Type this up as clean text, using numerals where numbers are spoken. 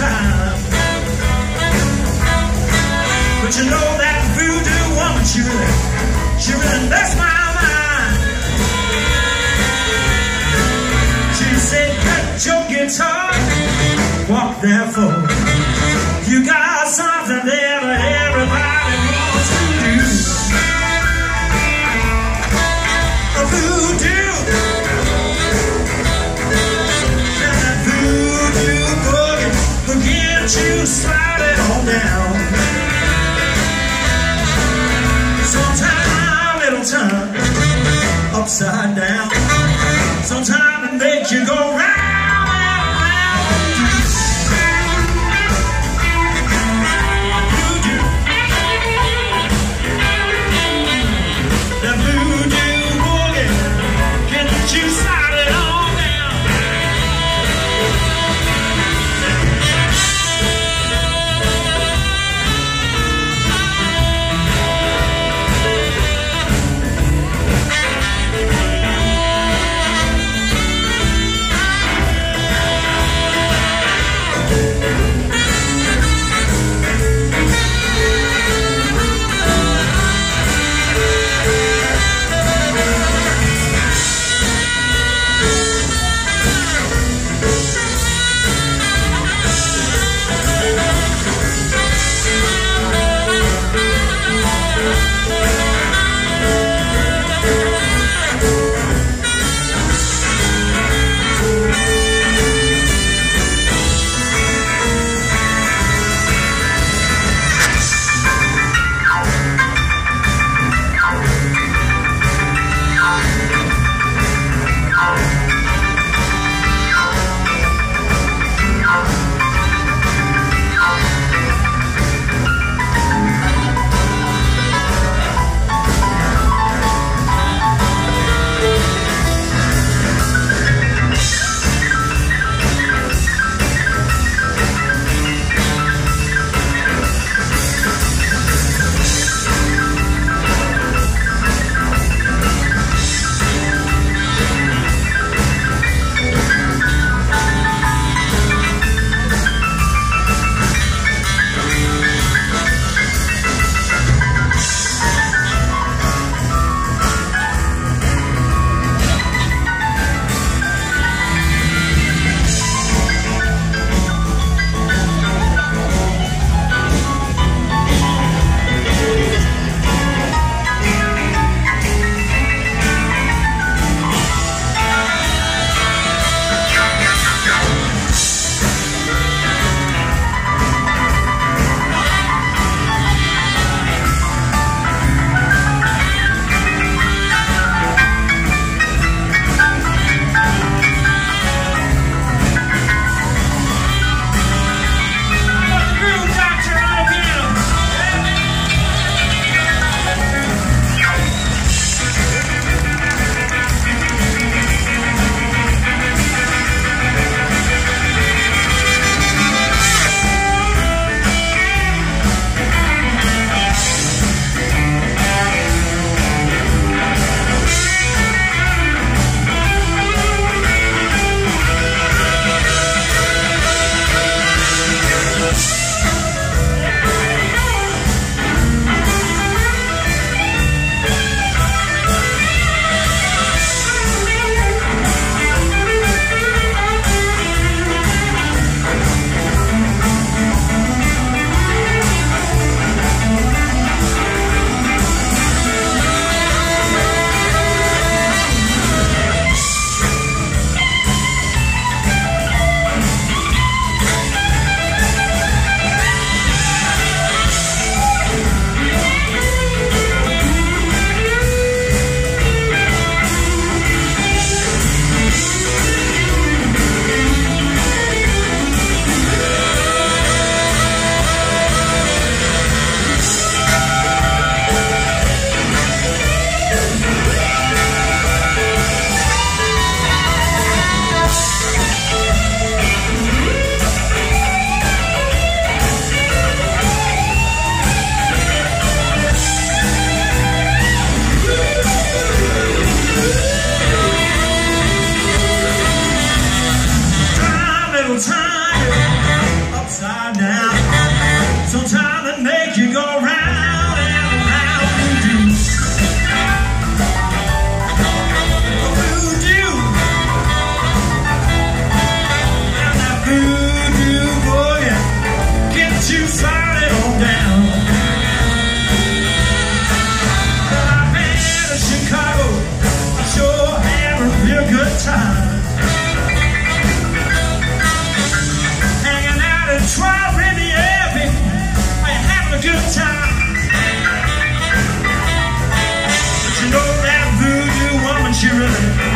time. But you know that voodoo woman, she really messed my mind. She said, get your guitar, walk there for you got something there that everybody wants to do. A voodoo, and that voodoo boogie will get you sliding on down. Sometime it'll turn upside down. Sometime it make you go round. upside down. Sometimes they make you go round and around. Voodoo. Voodoo. And that voodoo boy, yeah, gets you started on down. Well, I've been to Chicago, I sure had a real good time. Trial in the air, baby, we're having a good time. But you know that voodoo woman, she really